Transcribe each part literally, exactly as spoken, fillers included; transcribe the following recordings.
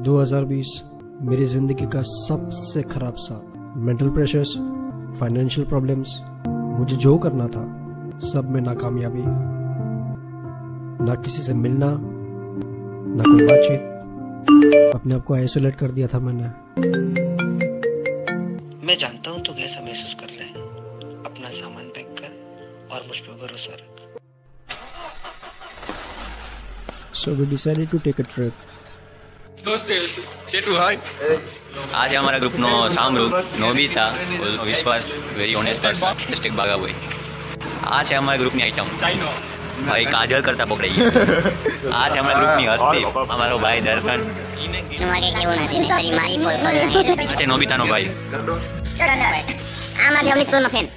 दो हज़ार बीस मेरी जिंदगी का सबसे खराब साल। मेंटल प्रेशर्स, फाइनेंशियल प्रॉब्लम्स, मुझे जो करना था सब में नाकामयाबी, ना किसी से मिलना, ना कोई बातचीत। अपने आप को आइसोलेट कर दिया था मैंने। मैं जानता हूँ तू कैसा महसूस कर रहे हैं। अपना सामान पैक कर और मुझ पर भरोसा रख। So we decided to take a trip. आज हमारा ग्रुप नो सामरू नोबिता विश्वास वेरी ऑनेस्ट मिस्टेक भागा हुई। आज है हमारे ग्रुप ની આઈટમ ભાઈ કાજલ કરતા પકડાઈ आज हमारा ग्रुप ની હસ્તી અમારો ભાઈ દર્શન તમારે કેવું નથી તારી મારી પોલ પોલ નહીં છે નોબિતા નો ભાઈ આમાં અમિત નો ફેન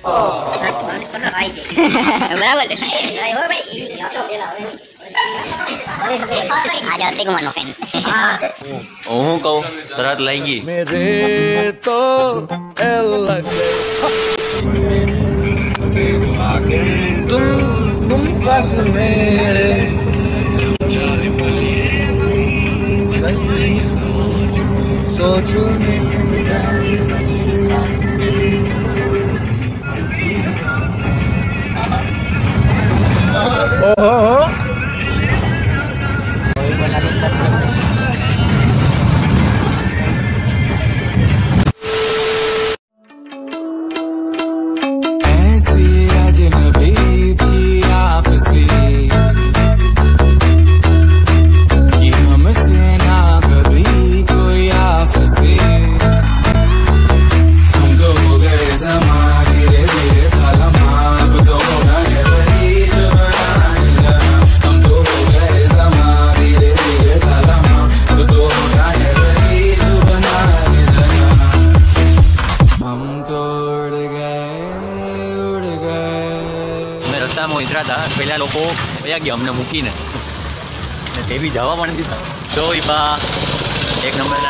બરાબર હો ભાઈ आज अक्षय कुमार नो फैन હું કહું શરત લઈ ગઈ मेरे तो अलग तुम तुम पास मेरे सोचो ओहो ઉતરા હતા પેલા લોકો વયા ગયા અમને મૂકીને તે બી જવા પણ દીધા તો બા એક નંબરના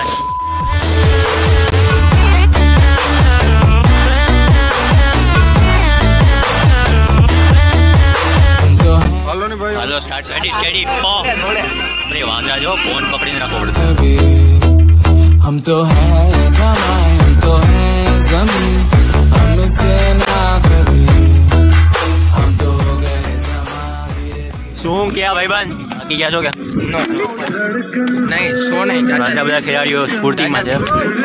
હાલો સ્ટાર્ટ રેડી રેડી પો અરે વાંદરા જો ફોન પકડીને રાખો પડતો हम तो हैं ज़माए हम तो हैं ज़मीन हमसे ना कभी શું ક્યાં ભાઈબંધ બાકી ગયા છો કે નહીં શો નહીં રાજા બધા ખેલાડીઓ સ્ફૂર્તિમાં છે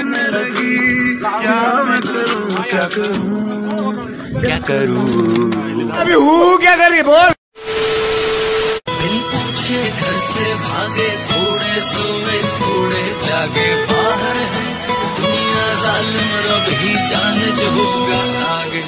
क्या करूं अभी हूँ क्या करिए बोल बिन पूछे घर से भागे थोड़े सोए थोड़े जागे बाहर है दुनिया जालिम रब ही जाने जो होगा आगे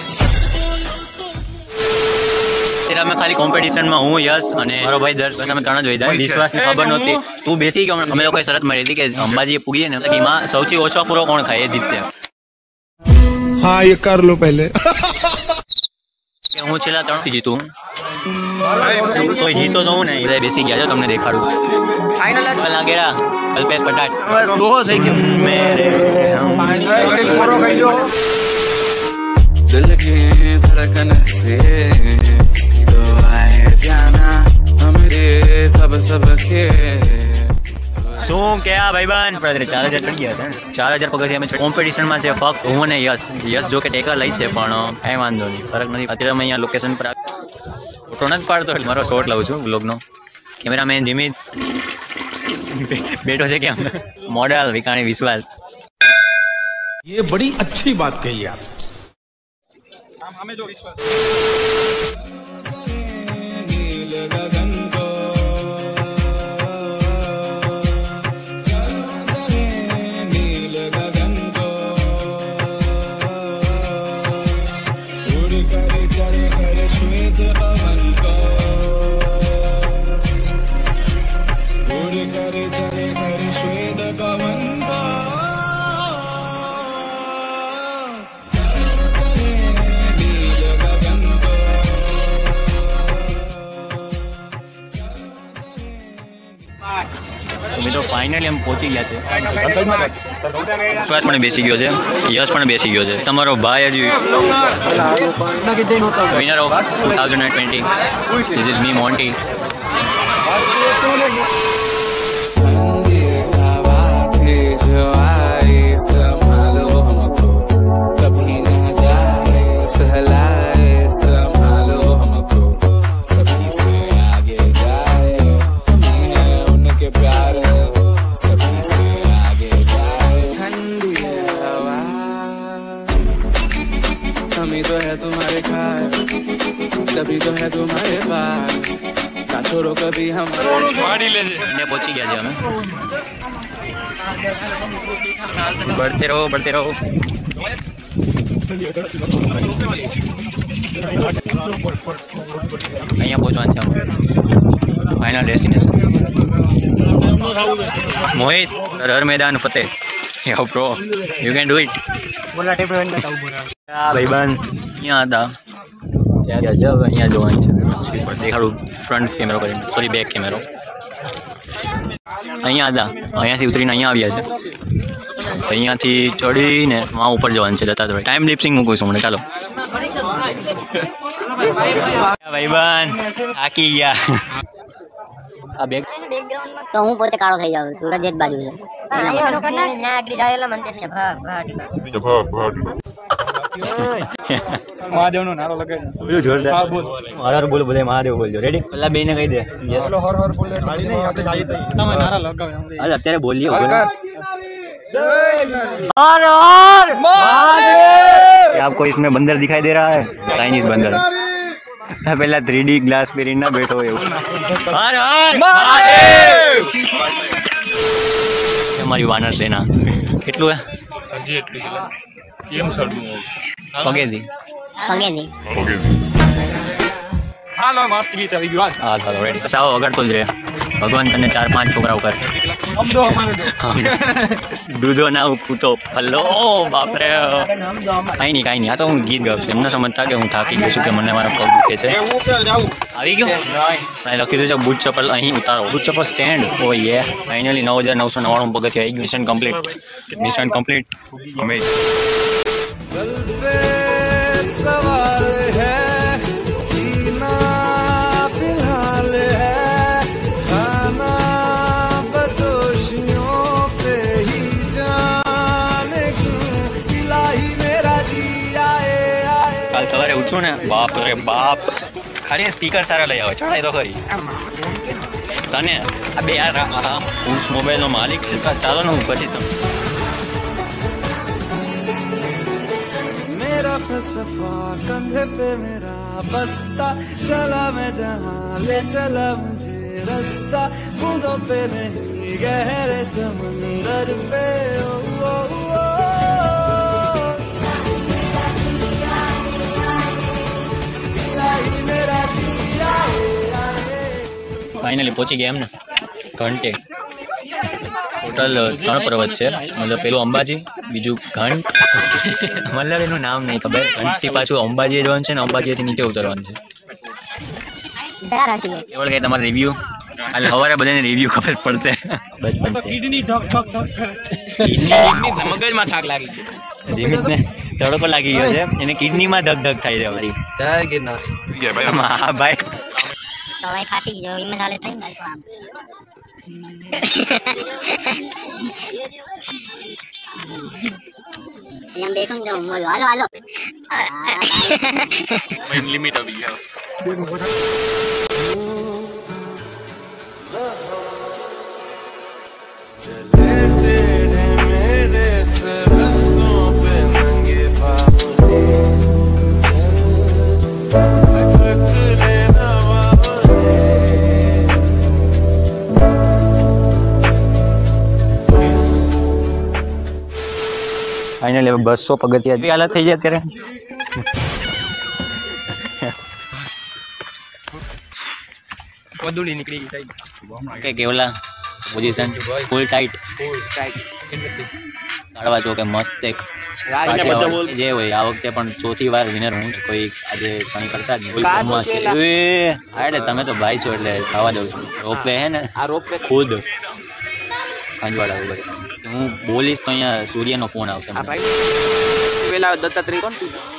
तेरा मैं खाली कॉम्पिटिशन में हूँ यश અને મારો ભાઈ દર્શ અમે ત્રણ જ વૈદા વિશ્વાસની ખબર નહોતી તું બેસી ગયો અમે લોકોએ શરત મારી હતી કે અંબાજી પૂગીએ ને કે માં સૌથી ઓછો પૂરો કોણ ખાય એ જીતશે हाँ ये कर लो पहले કે હું છેલ્લા ત્રણ થી જીતું તો જીતો તો હું નહીં બેસી ગયા છો તમને દેખાડું ફાઇનલ ચલા ગેડા અલ્પેશ પટાટ દો થઈ ગયો મેરે ખરો કહી દો दिल की धड़कन से तो आए जाना हमरे सब सब के શું ક્યાં ભાઈબંધ આપણે ચાર હજાર ચડી ગયા હતા ચાર હજાર પગથિયા અમે કોમ્પિટિશનમાં છે ફક્ત હું ને યશ યશ જો કે ટેકર લઈ છે પણ કાંઈ વાંધો નહીં ફરક નથી અત્યારે અમે અહીંયા લોકેશન પર ફોટો નથી પાડતો એટલે મારો શોટ લઉં છું બ્લોગનો કેમેરામેન જીમિત બેઠો છે કેમ મોડલ વિકાણી વિશ્વાસ ये बड़ी अच्छी बात कही आप हमें जो विश्वास મિત્રો ફાઇનલી અમે પહોંચી ગયા છે વિશ્વાસ પણ બેસી ગયો છે યશ પણ બેસી ગયો છે તમારો ભાઈ હજી winner of two thousand twenty this is me Monty India पहुंची गया जी हमें। बढ़ते रहो बढ़ते रहो। અહીંયા પહોંચવાનું છે ફાઇનલ ડેસ્ટિનેશન। મોહિત હર મેદાન ફતેહ। Yo bro you can do it. ભાઈબંધ અહીંયા હતા ત્યાં છે હવે અહીંયા જોવાનું છે। દેખાડું ફ્રન્ટ કેમેરો કરીને, સોરી બેક કેમેરો। અહીંયા હતા, અહીંયાથી ઉતરીને અહીંયા આવ્યા છે। અહીંયાથી ચડીને વहाँ ઉપર જવાનું છે દત્તાત્રેય। ટાઈમ લિપસિંગ મૂકું છું મને, ચાલો। ભાઈબંધ થાકી ગયા। આ બેગ તો હું પોતે કાળો થઈ જાઉં, સુરજ એક બાજુ છે। મહાદેવ નો નારો લગાવી બોલો જોરદાર। હર બોલ બોલે મહાદેવ બોલજો। રેડી? પેલા બેને કહી દે ચલો હર હર બોલે ગાડી નહીં આપણે જાય તો તમે નારા લગાવે। હાલ અત્યારે બોલીએ હર હર महादेव। आपको इसमें बंदर दिखाई दे रहा है, चाइनीज बंदर। पहला थ्री डी ग्लास पेरी ना बैठो हर हर महादेव। हमारी वानर सेना કેટલું હે હજી એટલું છે કેમ સડવું પગેજી પગેજી હાલો મસ્ત ગીત આવી ગયું હાલ હાલો રેડી સાવ વગાડતો જ રહે ભગવાન તને ચાર પાંચ છોકરા ઉપર અમદો અમારે દૂધો ના કૂતો હલો બાપરે કાંઈ નહીં કાંઈ નહીં આ તો હું ગીત ગાઉં છું એમને સમજતા કે હું થાકી ગયો છું કે મને મારા પગ દુખે છે આવી ગયો મેં લખી દીધું છે બૂટ ચપ્પલ અહીં ઉતારો બૂટ ચપ્પલ સ્ટેન્ડ ઓ યે ફાઇનલી નવ હજાર નવસો નવ્વાણું પગથિયાં આવી ગયું મિશન કમ્પ્લીટ મિશન કમ્પ્લીટ અમે કાલ સવારે ઉઠું ને બાપ રે બાપ ખાલી સ્પીકર સારા લઈ આવે ચડાય તો ખરી તને આ બે યાર હું મોબાઈલનો માલિક છે ચાલો ને હું પછી તમે मेरा फलसफा कंधे पे मेरा बस्ता चला मैं जहाँ ले चला मुझे रास्ता बूंदों पे नहीं गहरे समंदर पे ओ, ओ, ओ, ફાઇનલી પહોંચી ગયા એમ ને ઘંટે ટોટલ ત્રણ પર્વત છે મતલબ પેલું અંબાજી બીજું ઘંટ મતલબ એનું નામ નહીં ખબર ઘંટથી પાછું અંબાજી જવાનું છે ને અંબાજીથી નીચે ઉતરવાનું છે કેવળ કે તમારે રિવ્યુ કાલે સવારે બધાને રિવ્યુ ખબર પડશે બચપન છે કિડની ધક ધક ધક કિડની મગજમાં થાક લાગી ગઈ જીમિતને તડકો લાગી ગયો છે એને કિડનીમાં ધક ધક થાય છે મારી જય ગિરનાર હા ભાઈ તો ભાઈ ફાટી ગયો ઈમે ચાલે થઈ જાય તો આમ એમ બેઠું જો બોલો હાલો હાલો મેન લિમિટ આવી ગયો ફાઇનલી હવે બસો પગથિયા બી હાલત થઈ જાય અત્યારે પદુડી નીકળી ગઈ સાઈડ કે કેવલા position full tight full tight કાઢવા છો કે મસ્ત એક જે હોય આ વખતે પણ ચોથી વાર વિનર હું જ કોઈ આજે કઈ કરતા જ નહીં હાડે તમે તો ભાઈ છો એટલે ખાવા દઉં છું રોપવે હે ને આ રોપવે ખુદ ખંજવાડા ઉપર હું બોલીશ તો અહીંયા સૂર્યનો ફોન આવશે પેલા દત્તાત્રેય કોણ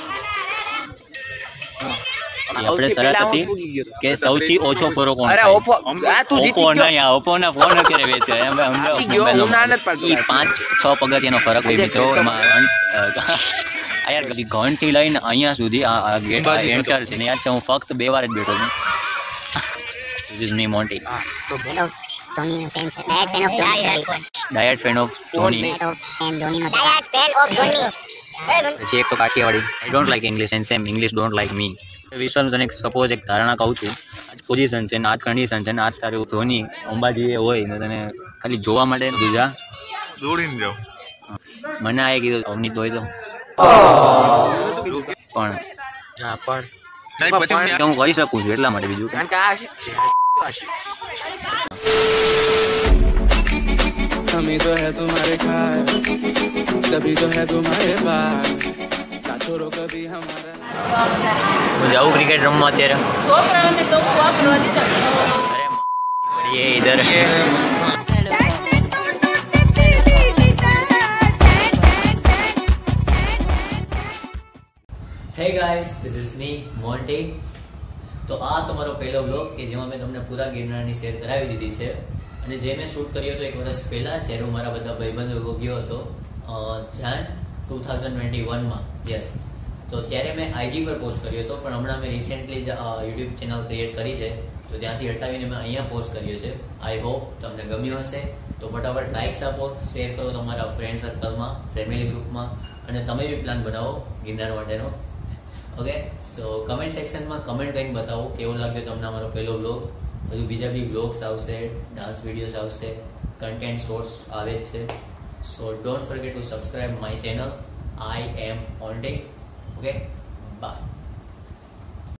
આપણે શરત હતી કે સૌથી ઓછો ફરો કોણ અરે ઓપો આ તું જીતી ગયો ઓપો નહીં ઓપો ના ફોન અત્યારે વેચે એમ અમને ઈ પાંચ છ પગથિયાનો ફરક હોય મિત્રો એમાં આ યાર ઘંટ થી લઈને અહીંયા સુધી આ ગેટ એન્ટર છે ને યાદ છે હું ફક્ત બે વાર જ બેઠો છું ધીસ ઇઝ મી મોન્ટી તો ધોની નો ફેન છે diet fan of Dhoni diet fan of Dhoni fan Dhoni નો ડાયટ ફેન ઓફ ધોની પછી એક તો Kathiawadi I don't like English and same English don't like me વિશ્વનું તને સપોઝ એક ધારણા કહું છું, આજ પોઝિશન છે ને આજ કન્ડિશન છે ને આજ તારું ધોની અંબાજી હોય ને તને ખાલી જોવા માટે બીજા દોડીને જાઓ. મને આ કીધું અવનીત હોય તો પણ હા પણ હું કરી શકું છું એટલા માટે, બીજું કારણ કે આ આશિક છે, આશિક कमी तो है तुम्हारे खाए तभी तो है तुम्हारे पास ना छोड़ो कभी हमारा. હું જાઉં ક્રિકેટ રમવા અત્યારે. અરે ये इधर hey guys, this is me Monty. તો આ તમારો પહેલો બ્લોગ કે જેમાં મેં તમને પૂરા ગિરનારની શેર કરાવી દીધી છે, અને જે મેં શૂટ કર્યો હતો એક વર્ષ પહેલા, જ્યારે હું મારા બધા ભાઈબંધો ગયો હતો જાન ટુ થાઉઝન્ડ ટ્વેન્ટી વનમાં. યસ, તો ત્યારે મેં આઈજી પર પોસ્ટ કર્યો હતો, પણ હમણાં મેં રિસેન્ટલી જ યુટ્યુબ ચેનલ ક્રિએટ કરી છે, તો ત્યાંથી હટાવીને મેં અહીંયા પોસ્ટ કર્યો છે. આઈ હોપ તમને ગમ્યું હશે. તો ફટાફટ લાઇક્સ આપો, શેર કરો તમારા ફ્રેન્ડ સર્કલમાં, ફેમિલી ગ્રુપમાં, અને તમે બી પ્લાન બનાવો ગિરનાર માટેનો. ઓકે, સો કમેન્ટ સેક્શનમાં કમેન્ટ કરીને બતાવો કેવો લાગ્યો તમને અમારો પહેલો બ્લોગ. હજુ બીજા બી બ્લોગ્સ આવશે, ડાન્સ વિડીયોઝ આવશે, કન્ટેન્ટ શોર્ટ્સ આવે જ છે. So don't forget to subscribe my channel. I am Monty. Okay, by.